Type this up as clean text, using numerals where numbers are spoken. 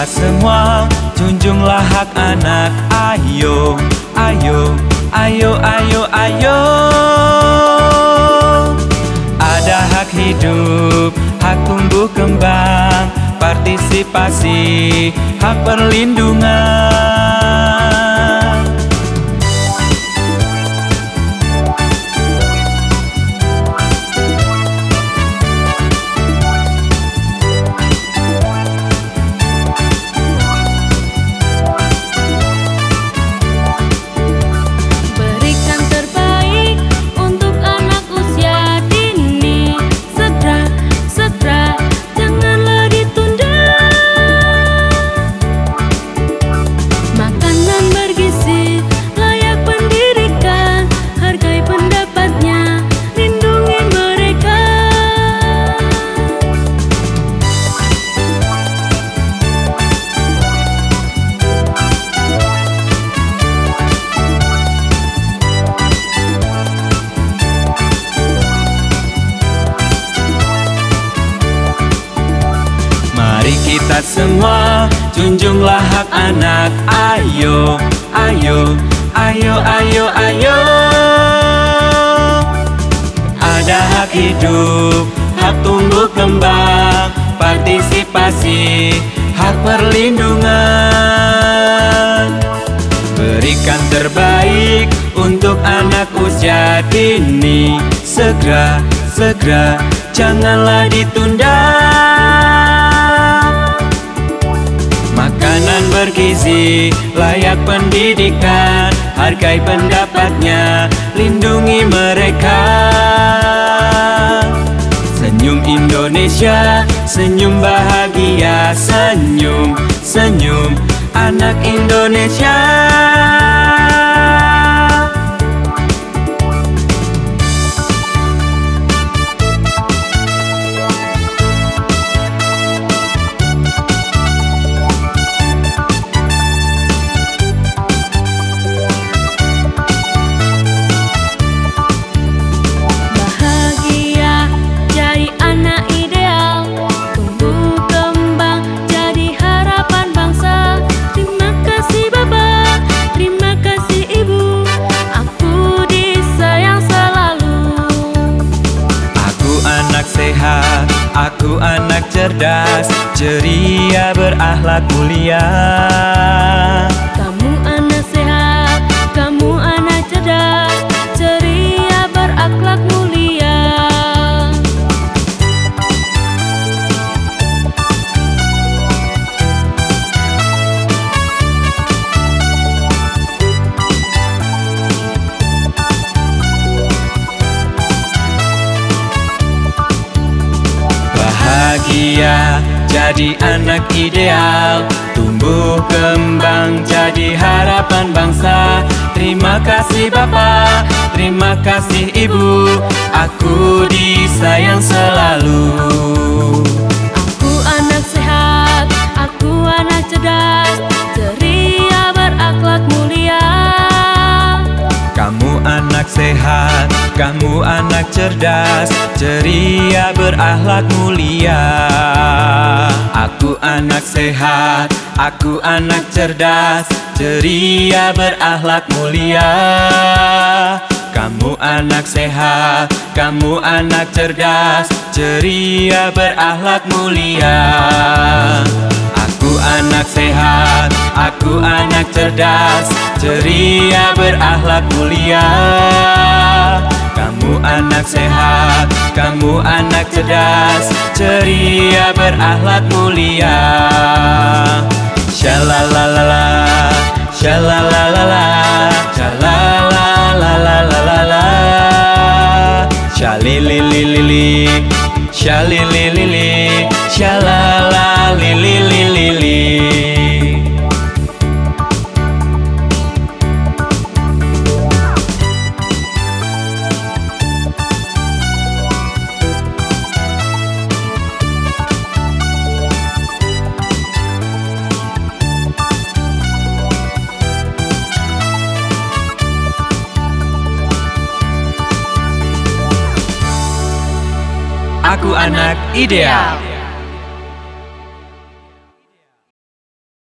kita semua, junjunglah hak anak. Ayo, ayo, ayo, ayo, ayo. Ada hak hidup, hak tumbuh kembang, partisipasi, hak perlindungan. Kita semua, junjunglah hak anak. Ayo, ayo, ayo, ayo, ayo. Ada hak hidup, hak tumbuh kembang, partisipasi, hak perlindungan. Berikan terbaik untuk anak usia dini. Segera, segera, janganlah ditunda. Makanan bergizi, layak pendidikan, hargai pendapatnya, lindungi mereka. Senyum Indonesia, senyum bahagia, senyum, senyum anak Indonesia. Aku anak cerdas, ceria, berakhlak mulia. Kamu anak sehat, kamu anak cerdas, ceria, berakhlak mulia. Bahagia jadi anak ideal, tumbuh kembang jadi harapan bangsa. Terima kasih Bapak, terima kasih Ibu, aku disayang selalu. Aku anak sehat, aku anak cerdas, ceria, berakhlak mulia. Kamu anak sehat, kamu anak cerdas, ceria, berakhlak mulia. Aku anak sehat, aku anak cerdas, ceria, berakhlak mulia. Kamu anak sehat, kamu anak cerdas, ceria, berakhlak mulia. Aku anak sehat, aku anak cerdas, ceria, berakhlak mulia. Kamu anak sehat, kamu anak cerdas, ceria, berakhlak mulia. Shalalalala, shalalalala, shalalalala, shalilililili, shalililili, shalalalililili. Aku anak ideal.